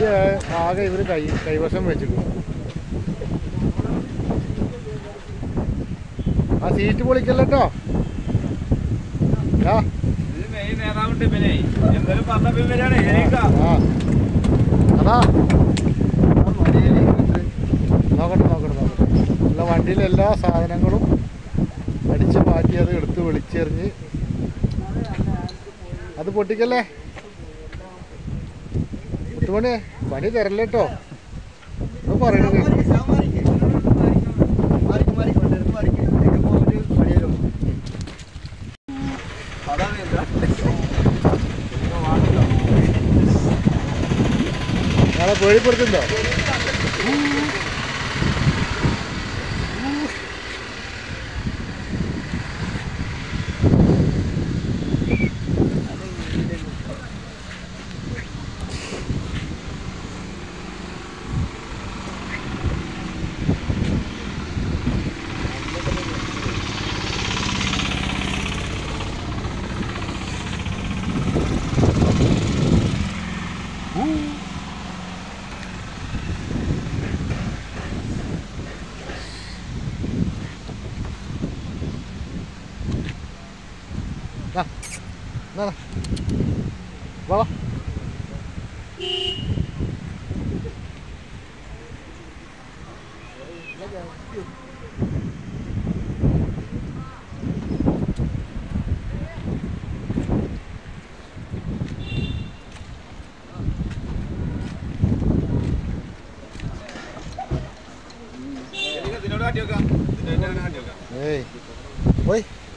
ആകെ ഇവർ കൈവശം വെച്ചിട്ടു. ആ സീറ്റ് പൊളിക്കല്ലോ. അതാ നോക്കട്ടെ. അല്ല, വണ്ടിയിലെ എല്ലാ സാധനങ്ങളും അടിച്ച് മാറ്റി അത് എടുത്ത് വിളിച്ചെറിഞ്ഞ് അത് പൊട്ടിക്കല്ലേ. മുത്തുമണി പണി തരല്ലേ കേട്ടോ. ഒന്നും പറയണത് നാളെ പേടിപ്പെടുത്തുണ്ടോ? വാ. ഏയ് പോയി